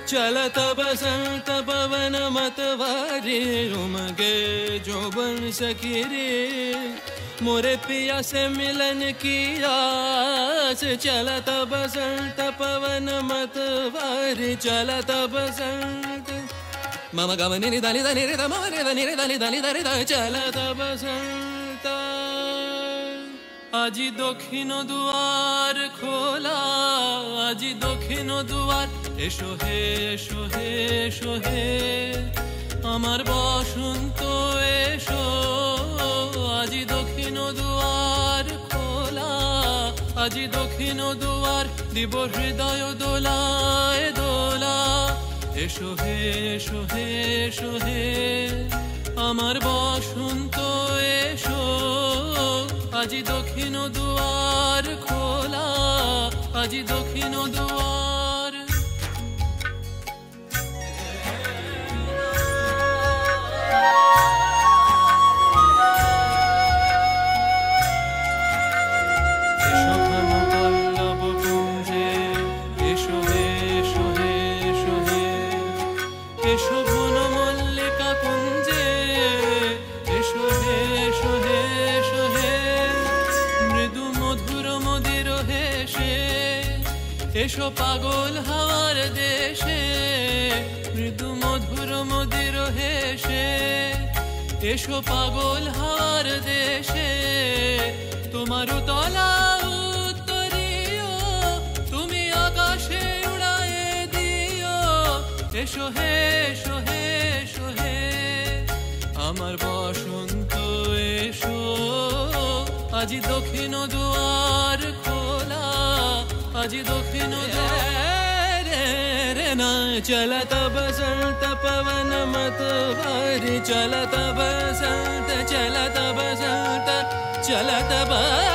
चलत बसंत पवन मतवारी उमगे जो बन सखी रे मोरे पिया से मिलन की आस चलत बसंत पवन मतवारी चलत बसंत मम गमनि नि दानि दानि रे मम रे दानि रे दानि दानि दानि दा चलत बसंत আজি দক্ষিণ দুয়ার খোলা আজি দক্ষিণ দুয়ার এসো হে এসো হে এসো হে আমার বসন্ত এসো আজি দক্ষিণ দুয়ার খোলা আজি দক্ষিণ দুয়ার দিব হৃদয় দোলায় দোলা এসো হে এসো হে এসো হে আমার বসন্ত এসো আজি দক্ষিণ দুয়ার খোলা আজি দক্ষিণ দুয়ার এসো ঘন পল্লব কুঞ্জে এসো হে এসো হে এসো হে এসো ঘন মল্লিকা কুঞ্জে এসো হে এসো হে এসো হে মৃদু মধুর মদির হেসে এসো পাগল হাওয়ার দেশে মৃদু মধুর মদির হেসে এসো পাগল হাওয়ার দেশে তোমার তলা উত্তরীয় তুমি আকাশে উড়ায়ে দিও এসো হে এসো হে এসো হে আমার বসন্ত এসো আজি দক্ষিণ দুয়ার খোলা আজি দক্ষিণ দুয়ার রে না চলत बसंत पवन मतवारी चलत बसंत चलत बसंत चलत